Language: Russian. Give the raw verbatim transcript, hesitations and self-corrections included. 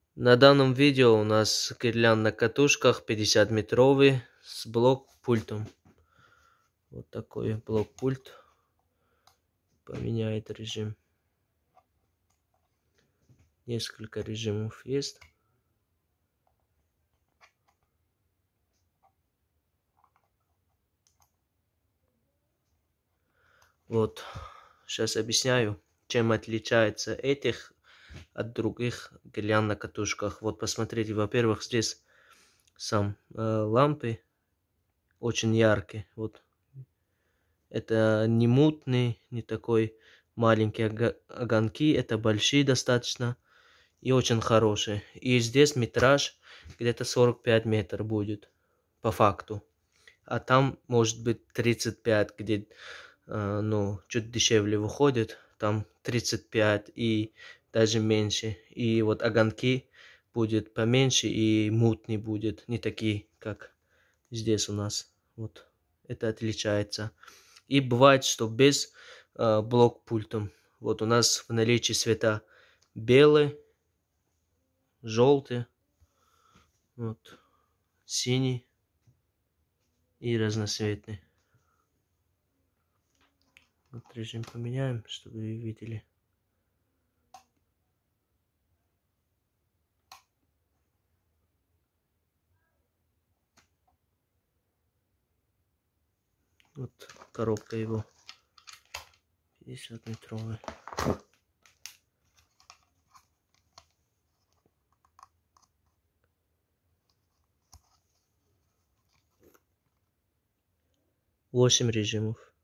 На данном видео у нас гирлянд на катушках пятьдесят метровый с блок-пультом. Вот такой блок-пульт. Поменяет режим. Несколько режимов есть. Вот. Сейчас объясняю, чем отличается этих от других гирлянд на катушках. Вот посмотрите, во-первых, здесь сам э, лампы очень яркие. Вот. Это не мутный, не такой маленький огоньки, это большие достаточно и очень хорошие. И здесь метраж где-то сорок пять метров будет по факту. А там может быть тридцать пять, где э, ну, чуть дешевле выходит. Там тридцать пять и даже меньше. И вот огоньки будет поменьше и мутный будет. Не такие, как здесь у нас. Вот это отличается. И бывает, что без э, блок-пультом. Вот у нас в наличии цвета белый, желтый, вот, синий и разноцветный. Вот режим поменяем, чтобы вы видели. Вот коробка его пятьдесят метровая. восемь режимов.